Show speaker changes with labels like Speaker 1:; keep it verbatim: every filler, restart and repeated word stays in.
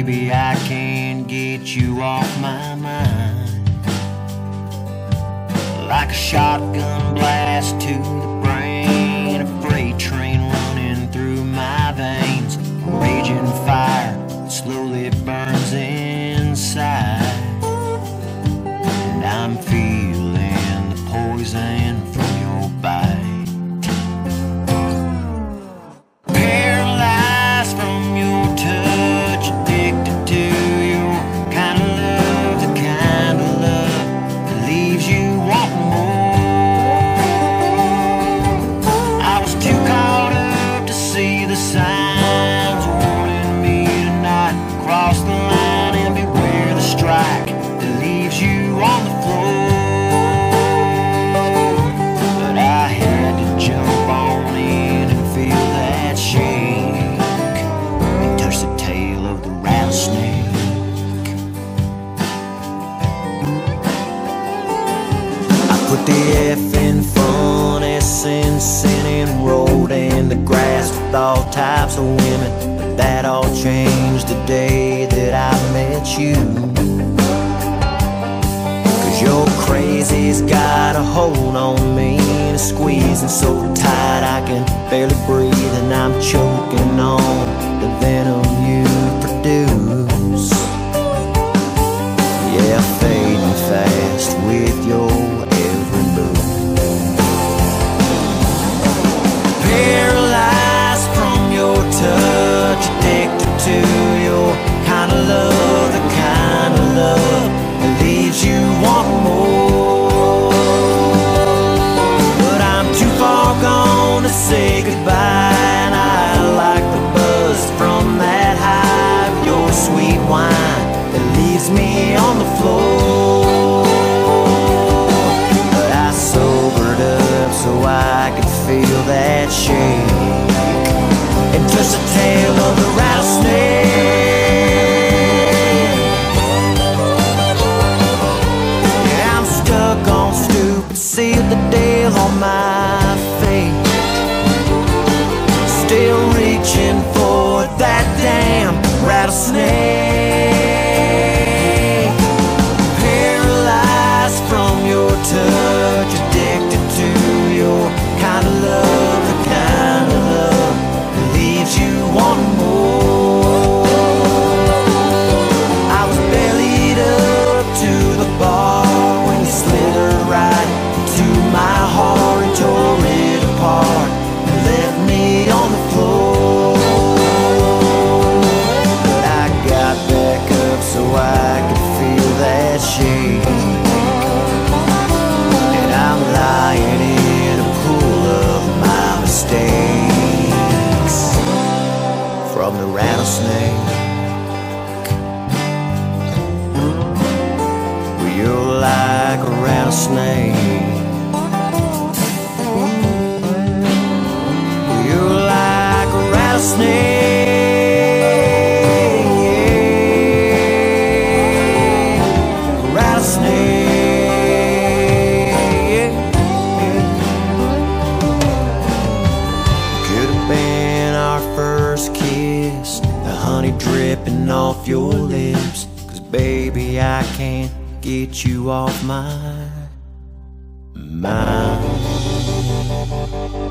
Speaker 1: baby, I can't get you off my mind. Like a shotgun blast to the brain, a freight train running through my veins, a raging fire that slowly burns inside. And I'm feeling the poison from your bite. Paralyzed from your touch, addicted to your kind of love, the kind of love that leaves you wanting more. I was too caught up to see the signs warning me to not cross the line and beware the strike that leaves you on the floor. But I had to jump on in and feel that shake and touch the tail of the rattlesnake. I put the F in furnace and sent and rolled in the grass with all types of women, but that all changed the day that I met you. Your crazy's got a hold on me and it's squeezing so tight I can barely breathe, and I'm choking on the venom you produce. Yeah, fading fast with your every move. Paralyzed from your touch, addicted to your kind of love, the kind of love that leaves you wanting more. But I'm too far gone to say goodbye, and I like the buzz from that high of your sweet wine that leaves me on the floor. But I sobered up so I could feel that shake and touch the tail of the rattlesnake. Sealed the deal on my fate, still reaching for that damn rattlesnake. Paralyzed from your touch, addicted to your kind of love, the kind of love that leaves you wanting more. I was bellied up to the bar when you slithered right to my heart and tore it apart and left me on the floor. But I got back up so I could feel that shake, and I'm lying in a pool of my mistakes from the rattlesnake. Well, you're like a rattlesnake. Rattlesnake, rattlesnake. Could have been our first kiss, the honey dripping off your lips, 'cause baby I can't get you off my mind.